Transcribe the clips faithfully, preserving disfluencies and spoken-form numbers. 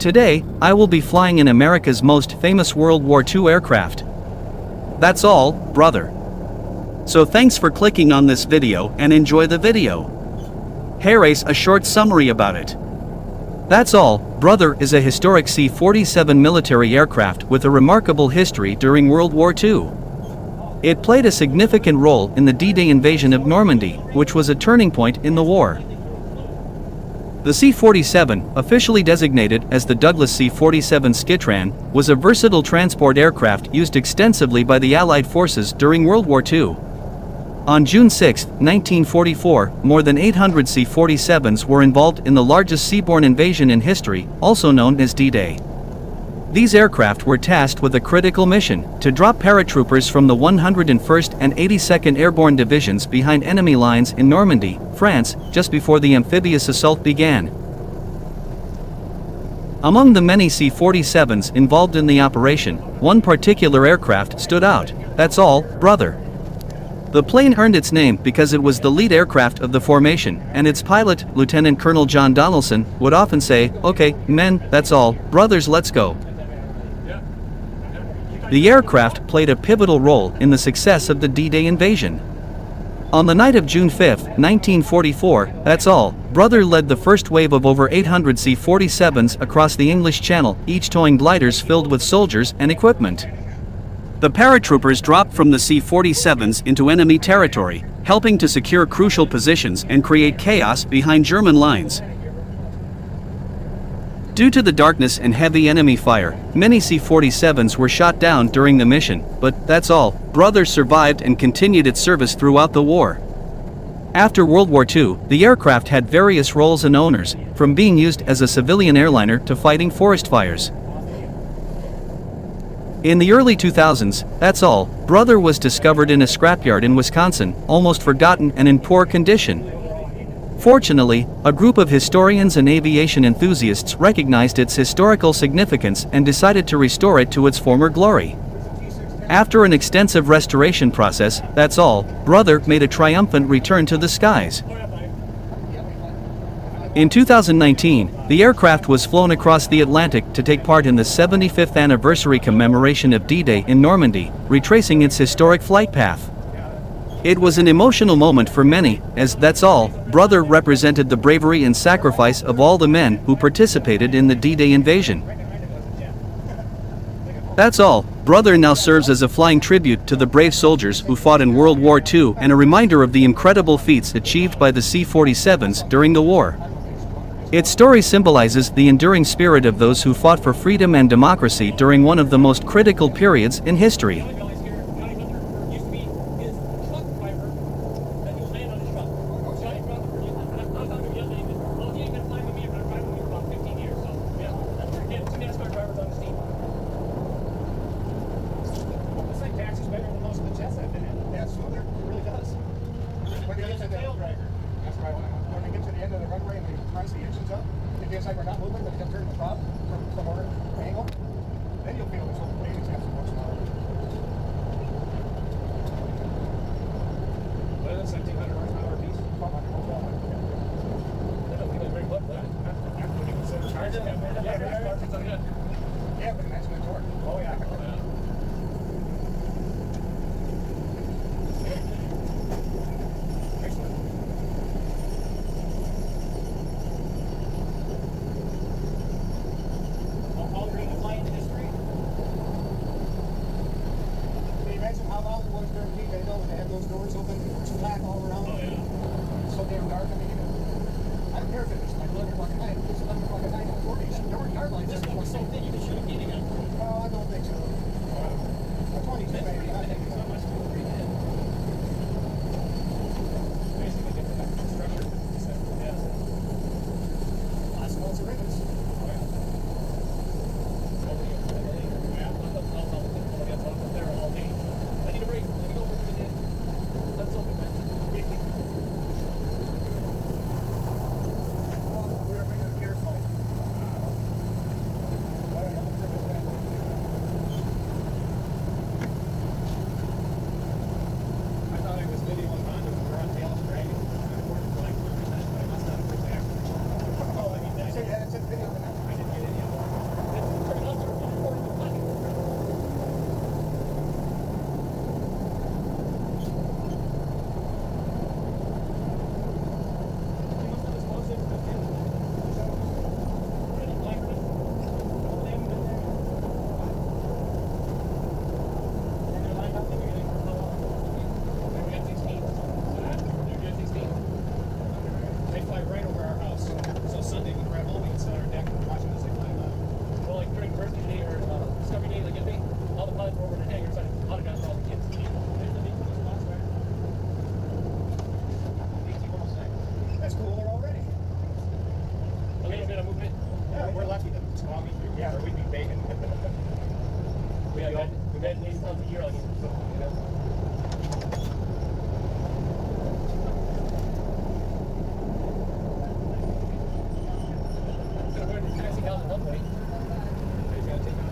Today, I will be flying in America's most famous World War Two aircraft. That's all, brother. So thanks for clicking on this video and enjoy the video. Here's a short summary about it. That's all, brother is a historic C forty-seven military aircraft with a remarkable history during World War Two. It played a significant role in the D-Day invasion of Normandy, which was a turning point in the war. The C forty-seven, officially designated as the Douglas C forty-seven Skytteran, was a versatile transport aircraft used extensively by the Allied forces during World War Two. On June sixth, nineteen forty-four, more than eight hundred C forty-sevens were involved in the largest seaborne invasion in history, also known as D-Day. These aircraft were tasked with a critical mission, to drop paratroopers from the one hundred first and eighty-second Airborne Divisions behind enemy lines in Normandy, France, just before the amphibious assault began. Among the many C forty-sevens involved in the operation, one particular aircraft stood out. That's all, brother. The plane earned its name because it was the lead aircraft of the formation, and its pilot, Lieutenant Colonel John Donaldson, would often say, "Okay, men, that's all, brothers, let's go." The aircraft played a pivotal role in the success of the D-Day invasion. On the night of June fifth, nineteen forty-four, that's all, brother led the first wave of over eight hundred C forty-sevens across the English Channel, each towing gliders filled with soldiers and equipment. The paratroopers dropped from the C forty-sevens into enemy territory, helping to secure crucial positions and create chaos behind German lines. Due to the darkness and heavy enemy fire, many C forty-sevens were shot down during the mission, but that's all, brother survived and continued its service throughout the war. After World War Two, the aircraft had various roles and owners, from being used as a civilian airliner to fighting forest fires. In the early two thousands, that's all, brother was discovered in a scrapyard in Wisconsin, almost forgotten and in poor condition. Fortunately, a group of historians and aviation enthusiasts recognized its historical significance and decided to restore it to its former glory. After an extensive restoration process, that's all, brother made a triumphant return to the skies. In two thousand nineteen, the aircraft was flown across the Atlantic to take part in the seventy-fifth anniversary commemoration of D-Day in Normandy, retracing its historic flight path. It was an emotional moment for many, as that's all, brother represented the bravery and sacrifice of all the men who participated in the D-Day invasion. That's all, brother now serves as a flying tribute to the brave soldiers who fought in World War Two and a reminder of the incredible feats achieved by the C forty-sevens during the war. Its story symbolizes the enduring spirit of those who fought for freedom and democracy during one of the most critical periods in history. The engines up, it feels like we're not moving, but it can turn the prop from some other angle. Then you'll feel it's open wings have some horsepower. What is it, seventeen hundred horsepower piece? twelve hundred horsepower. That doesn't feel very good, that. After when you consider charging it, yeah, but imagine the torque. Oh, yeah. How long it was during D-Day though, when they had those doors open, it's black all around. Oh, yeah. So damn dark. I mean, even, I don't care if it was like eleven o'clock at night, it was eleven o'clock at night in the forties. There were yard lights everywhere. The same thing, you could shoot a meeting on. No, I don't think so. A twenty-two maybe, I think so. Much too pretty good. Basically different structure. Yes. Lots of bolts and rivets. Oh, yeah. Yeah, I'll, I'll, I'll, I'll get off there all day. I need a break. Let me go over to the lucky to swap me through. Yeah, or we'd be bacon. we Yeah, had, we had at least once a year on you. So, you know. So we're taxing out the runway. He's got to take off.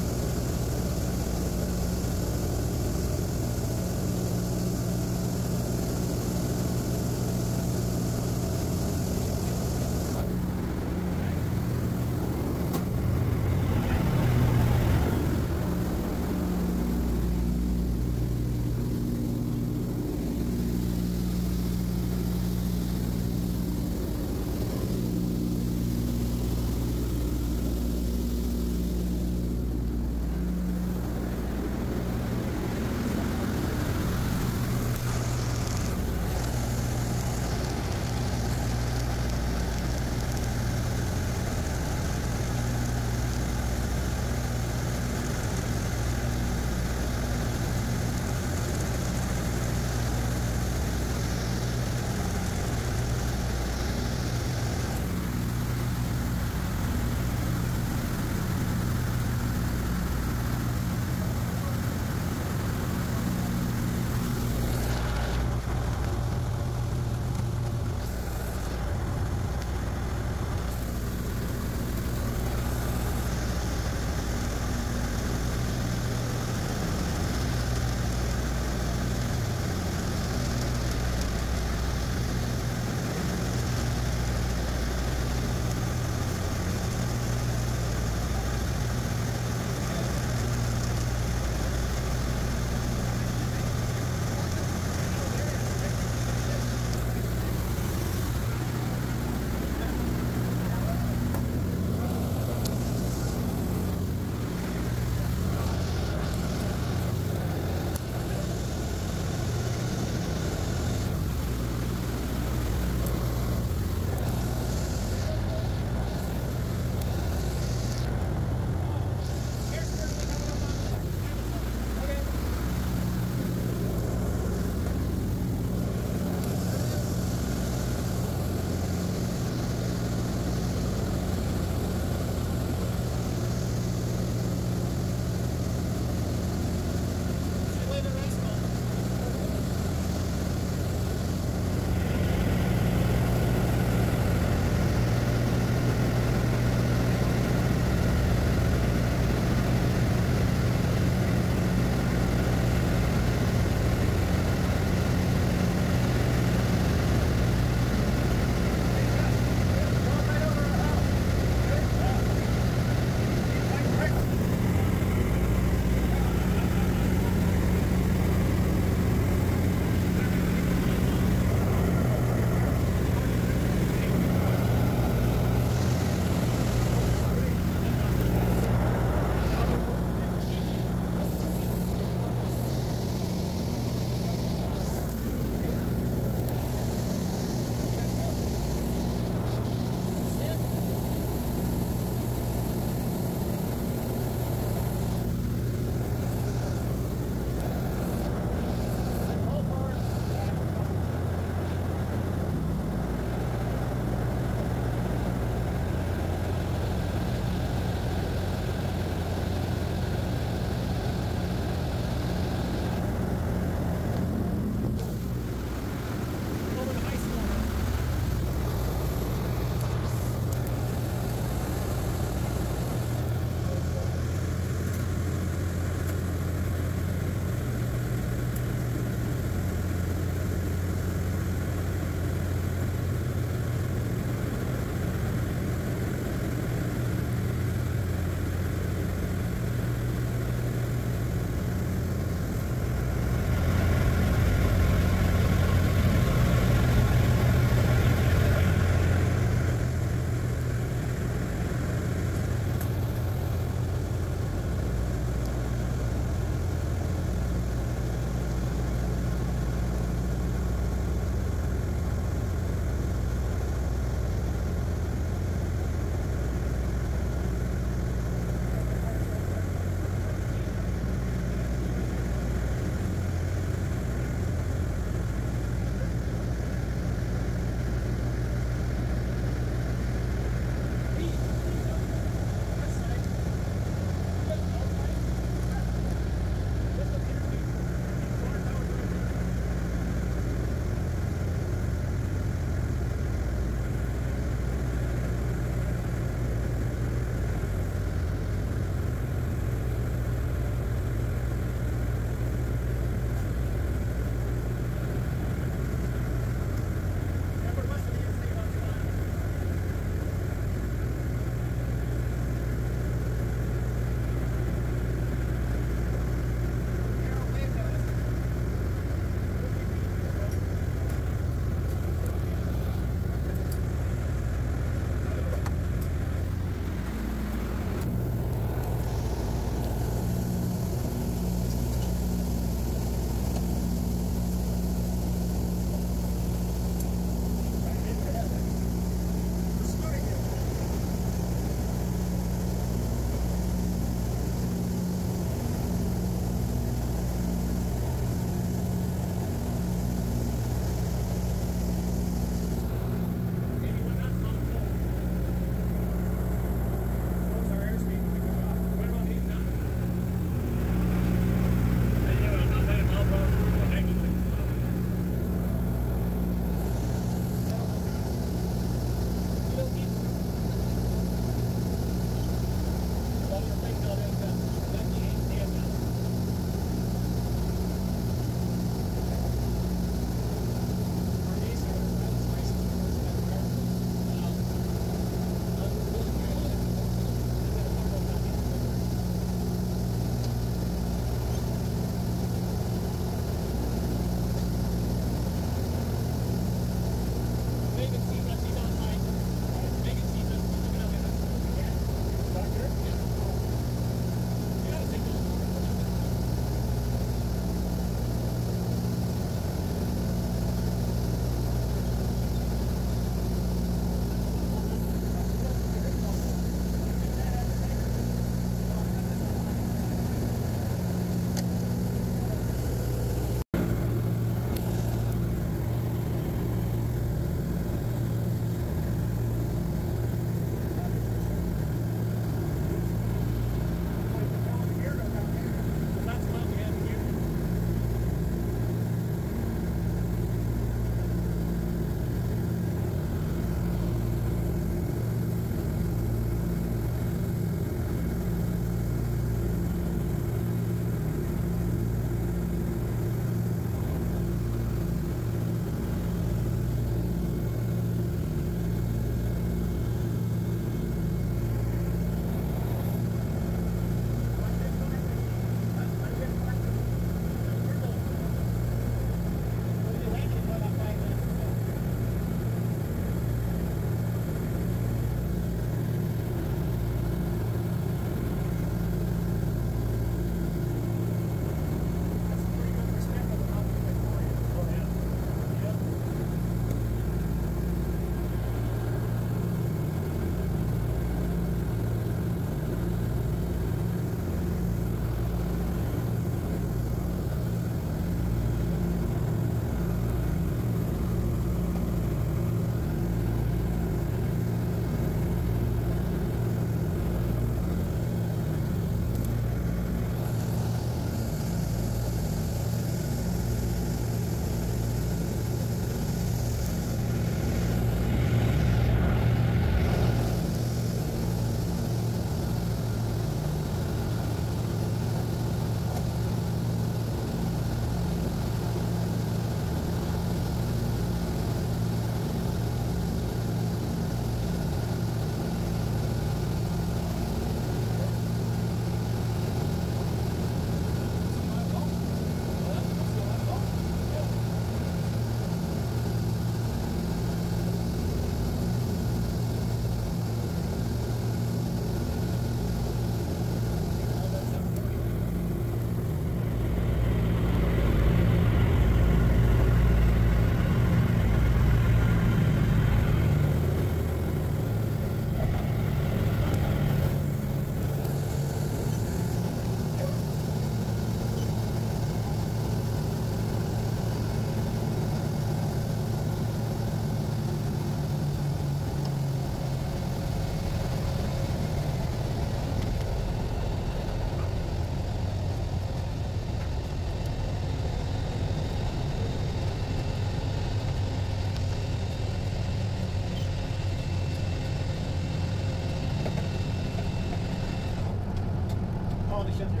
all the shit there.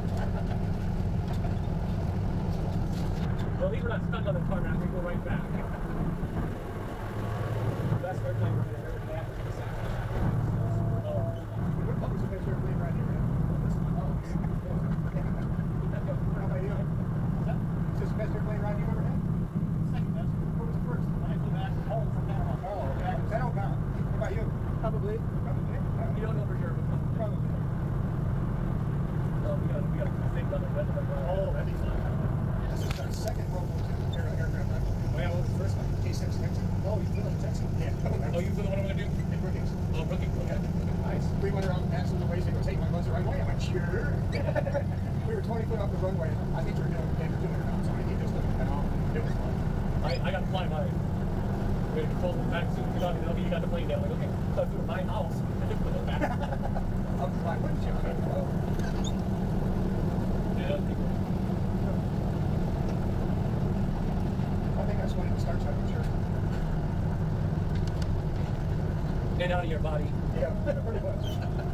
Well, at least we're not stuck on the car now. We can go right back. That's our time. We're going to go back to the second. Oh. We're probably the best airplane right here. How about you? Is this the best airplane ride you've ever had? Second best. What was the first? When I flew back home from Panama. Oh, okay. That don't count. What about you? Probably. Probably. You don't know for sure, but Probably. oh, we got we got to think about it. Oh, that'd be fun. This is our second World War Two air aircraft, right? Oh yeah, what was the first one? C seventy-seven. Oh, you flew in Texas? Yeah. Oh, you flew the one I'm going to do? In Brookings. Oh, Brookings. Okay. Nice. We went around passing the ways. They go, hey, my buzz the right way. I went, sure. We were twenty foot off the runway. I think we were doing ten or two hundred pounds. So I think just looking at all. It was fun. I, I got to fly by. We had told them back soon. You got, you got the plane down. Like, okay, so I flew to my house. I took the back. I was like, wouldn't you? Yeah, I think that's when it starts having sure. get out of your body. Yeah, pretty much.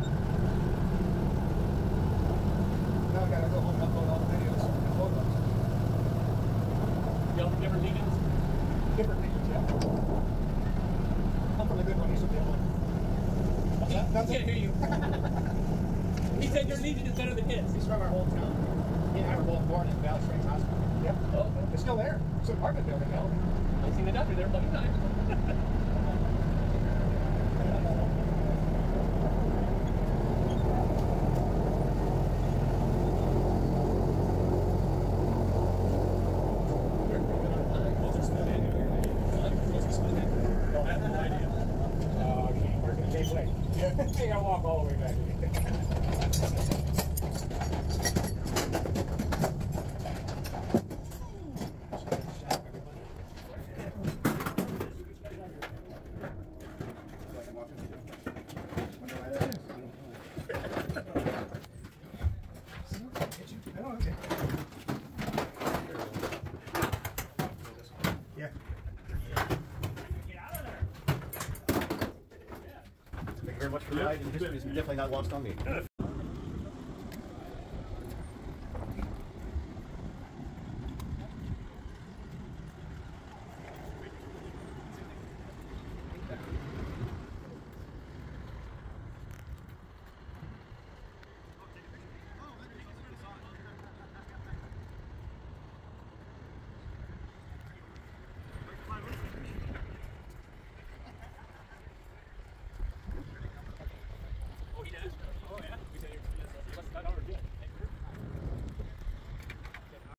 Now I gotta go home and upload all the videos and photos. You know, different regions? Different regions, yeah. I'm from the good one, he's from the other one. What's that? I That's can't it. hear you. He said your region is better than his. He's from our hometown. He and I were both born in Valley Springs Hospital. Yep. Oh, okay. It's still there. It's an apartment building now. I've seen the doctor there a bunch of times. Hey, I'll walk all the way back here. Yeah. Get out of there. Thank you very much for the ride, and history is definitely not lost on me.